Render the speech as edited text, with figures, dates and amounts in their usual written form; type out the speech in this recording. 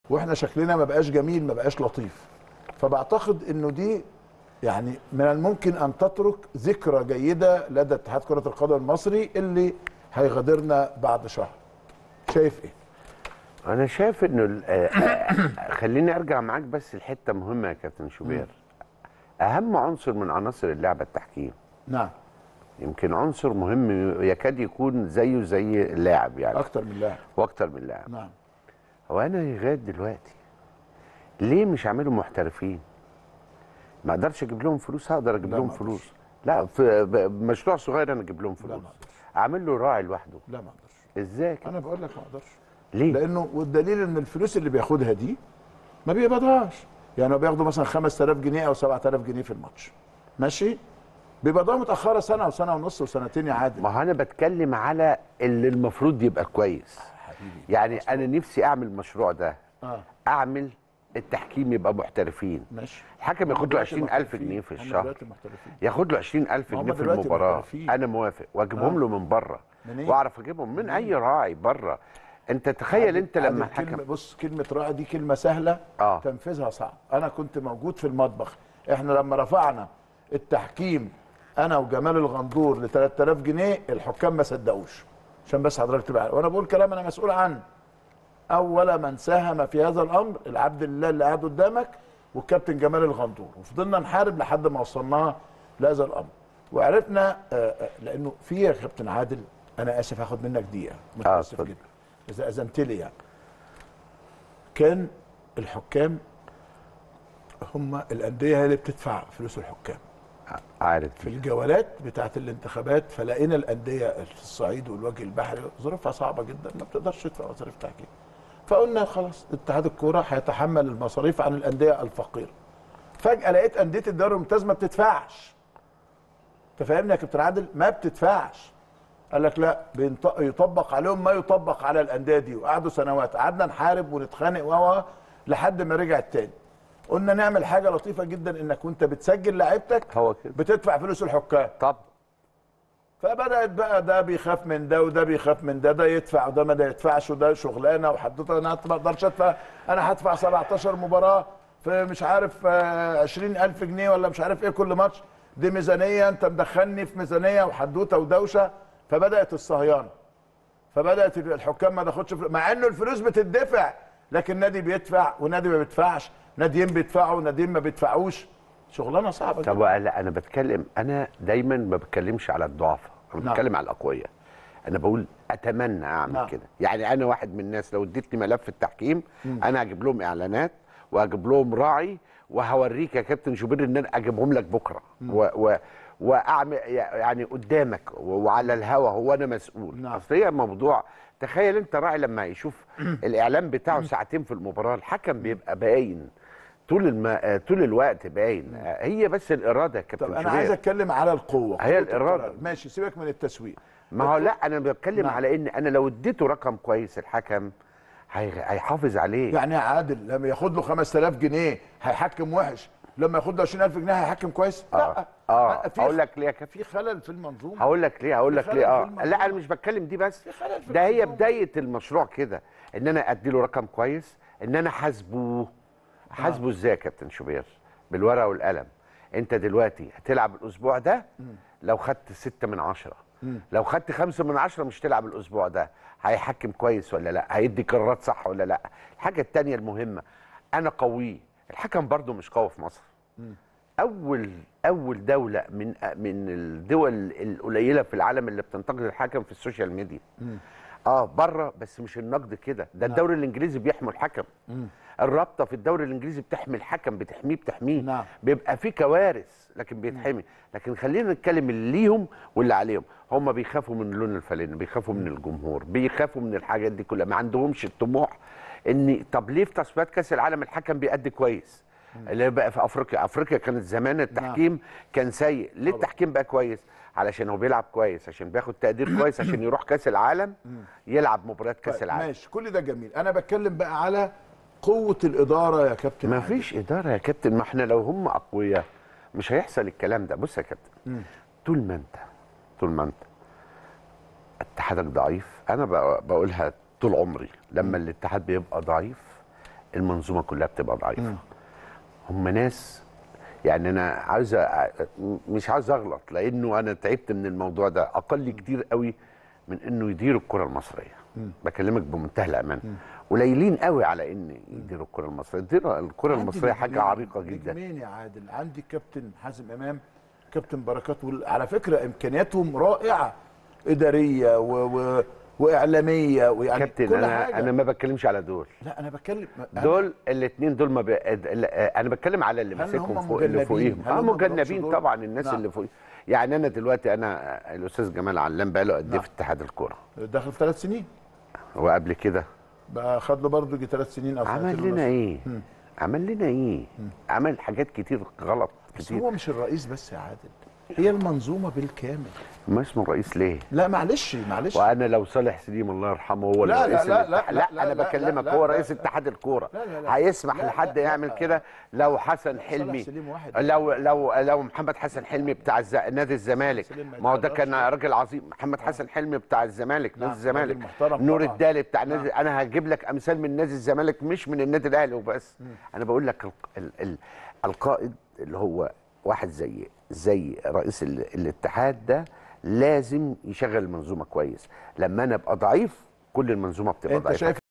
واحنا شكلنا ما بقاش جميل، ما بقاش لطيف. فبعتقد انه دي يعني من الممكن ان تترك ذكرى جيده لدى اتحاد كره القدم المصري اللي هيغادرنا بعد شهر. شايف ايه؟ انا شايف انه خليني ارجع معاك بس لحته مهمه يا كابتن شوبير. اهم عنصر من عناصر اللعبه التحكيم. نعم. يمكن عنصر مهم يكاد يكون زيه زي اللاعب يعني. اكتر من لاعب. واكتر من لاعب. نعم. هو انا لغايه دلوقتي ليه مش عاملهم محترفين؟ ما اقدرش اجيب لهم فلوس، هقدر اجيب لهم فلوس. لا، في مشروع صغير انا اجيب لهم فلوس. اعمل له راعي لوحده. لا ما اقدرش. ازاي كده؟ انا بقول لك ما اقدرش. ليه؟ لانه والدليل ان الفلوس اللي بياخدها دي ما بيقبضهاش. يعني هو بياخدوا مثلا 5000 جنيه او 7000 جنيه في الماتش. ماشي؟ بيقبضوها متاخره سنه وسنه ونص وسنتين يا عادل. ما هو انا بتكلم على اللي المفروض يبقى كويس. حبيبي. يعني انا نفسي اعمل المشروع ده. اه. اعمل التحكيم يبقى محترفين. ماشي. الحكم ياخد له 20000 جنيه في الشهر. ياخد له 20000 جنيه في المباراه. انا موافق واجيبهم له من بره. واعرف اجيبهم من اي راعي بره. انت تخيل انت لما الحكم بص، كلمه راعي دي كلمه سهله تنفيذها صعب. انا كنت موجود في المطبخ. احنا لما رفعنا التحكيم انا وجمال الغندور ل 3000 جنيه الحكام ما صدقوش. عشان بس حضرتك تبقى عارف، وانا بقول كلام انا مسؤول عنه. اول من ساهم في هذا الامر العبد لله اللي قاعد قدامك والكابتن جمال الغندور، وفضلنا نحارب لحد ما وصلنا لهذا الامر. وعرفنا لانه في يا كابتن عادل، انا اسف هاخد منك دقيقه متاسف جدا اذا اذنت لي. يعني كان الحكام هم الانديه هي اللي بتدفع فلوس الحكام. عارف في الجولات بتاعه الانتخابات فلقينا الانديه في الصعيد والوجه البحري ظروفها صعبه جدا، ما بتقدرش تدفع مصاريف تحكيم. فقلنا خلاص اتحاد الكوره هيتحمل المصاريف عن الانديه الفقيره. فجاه لقيت انديه الدوري الممتاز ما بتدفعش. انت فاهمني يا كابتن عادل؟ ما بتدفعش. قال لك لا، يطبق عليهم ما يطبق على الانديه دي. وقعدوا سنوات قعدنا نحارب ونتخانق لحد ما رجع تاني. قلنا نعمل حاجه لطيفه جدا، انك وانت بتسجل لعيبتك هو كده بتدفع فلوس الحكام. طب فبدات بقى ده بيخاف من ده وده بيخاف من ده، ده يدفع وده ما ده يدفعش، وده شغلانه وحدوته. انا ما اقدرش ادفع، انا هدفع 17 مباراه في مش عارف 20000 جنيه ولا مش عارف ايه كل ماتش. دي ميزانيه، انت مدخلني في ميزانيه وحدوته ودوشه. فبدات الصهيانه. فبدات الحكام ما تاخدش مع انه الفلوس بتدفع، لكن نادي بيدفع ونادي ما بيدفعش، ناديين بيدفعوا وناديين ما بيدفعوش. شغلانه صعبه جدا. طب لا، انا بتكلم، انا دايما ما بتكلمش على الضعفاء، انا بتكلم على الاقوياء. انا بقول اتمنى اعمل كده. يعني انا واحد من الناس لو اديتني ملف التحكيم انا هجيب لهم اعلانات وهجيب لهم راعي وهوريك يا كابتن شوبير ان انا اجيبهم لك بكره واعمل يعني قدامك وعلى الهوا. هو انا مسؤول. اصل هي موضوع، تخيل انت راعي لما يشوف الاعلان بتاعه ساعتين في المباراه، الحكم بيبقى باين طول الوقت باين. هي بس الاراده يا كابتن شوبير. طب انا عايز اتكلم على القوه. هي الاراده. ماشي، سيبك من التسويق. ما هو لا، انا بتكلم على ان انا لو اديته رقم كويس الحكم هيحافظ عليه. يعني يا عادل لما ياخد له 5000 جنيه هيحكم وحش، لما ياخد له 20000 جنيه هيحكم كويس؟ لا. هقول لك ليه في خلل في المنظومه. هقول لك ليه لا، انا مش بتكلم دي بس. ده هي بدايه المشروع كده، ان انا ادي له رقم كويس، ان انا حاسبه ازاي يا كابتن شوبير؟ بالورقه والقلم. انت دلوقتي هتلعب الاسبوع ده، لو خدت 6 من 10، لو خدت 5 من 10 مش تلعب الاسبوع ده. هيحكم كويس ولا لا؟ هيدي قرارات صح ولا لا؟ الحاجه الثانيه المهمه، انا قويه. الحكم برضو مش قوي في مصر. اول دوله من الدول القليله في العالم اللي بتنتقد الحكم في السوشيال ميديا. بره، بس مش النقد كده. ده الدوري الانجليزي بيحمي الحكم. الرابطه في الدوري الانجليزي بتحمي الحكم، بتحميه. بيبقى في كوارث لكن بيتحمي. لكن خلينا نتكلم اللي ليهم واللي عليهم. هم بيخافوا من لون الفانلة، بيخافوا من الجمهور، بيخافوا من الحاجات دي كلها. ما عندهمش الطموح ان طب ليه في تصفيات كاس العالم الحكم بيأدي كويس؟ اللي بقى في افريقيا كانت زمان التحكيم كان سيء. ليه التحكيم بقى كويس؟ علشان هو بيلعب كويس، عشان بياخد تقدير كويس، عشان يروح كاس العالم يلعب مباريات كاس العالم. ماشي، كل ده جميل. انا بتكلم بقى على قوه الاداره يا كابتن. ما فيش اداره يا كابتن. ما احنا لو هم اقوياء مش هيحصل الكلام ده. بص يا كابتن، طول ما انت اتحادك ضعيف، انا بقولها طول عمري، لما الاتحاد بيبقى ضعيف المنظومه كلها بتبقى ضعيفه. هم ناس يعني انا عاوز مش عاوز اغلط، لانه انا تعبت من الموضوع ده، اقل كتير قوي من انه يديروا الكره المصريه. بكلمك بمنتهى الامان. قليلين قوي على ان يديروا الكره المصريه. يديروا الكره المصريه حاجه عريقه جدا. نجمين يا عادل، عندي كابتن حازم امام، كابتن بركات، على فكره امكانياتهم رائعه، اداريه واعلاميه، ويعني كابتن كل انا حاجة. انا ما بتكلمش على دول. لا انا بتكلم دول الاثنين دول ما انا بتكلم على اللي ماسكهم فوق، اللي فوقيهم. مجنبين طبعا الناس اللي فوق. يعني انا دلوقتي الاستاذ جمال علام بقى له قد ايه في اتحاد الكوره؟ داخل في 3 سنين. وقبل كده بقى خد له برضه 3 سنين او عمل لنا ايه؟ عمل لنا ايه؟ عمل حاجات كتير غلط بس هو مش الرئيس بس يا عادل، هي المنظومه بالكامل. ما اسمه الرئيس ليه؟ لا معلش. وانا لو صالح سليم الله يرحمه هو رئيس لا انا بكلمك، هو رئيس اتحاد الكوره هيسمح لحد يعمل كده؟ لو حسن حلمي، لو محمد حسن حلمي بتاع نادي الزمالك، ما هو ده كان راجل عظيم. محمد حسن حلمي بتاع الزمالك، نادي الزمالك، نور الدالي بتاع نادي. انا هجيب لك امثال من نادي الزمالك مش من النادي الاهلي وبس. انا بقول لك القائد اللي هو واحد زي رئيس الاتحاد ده لازم يشغل المنظومه كويس. لما انا ابقى ضعيف كل المنظومه بتبقى ضعيفه.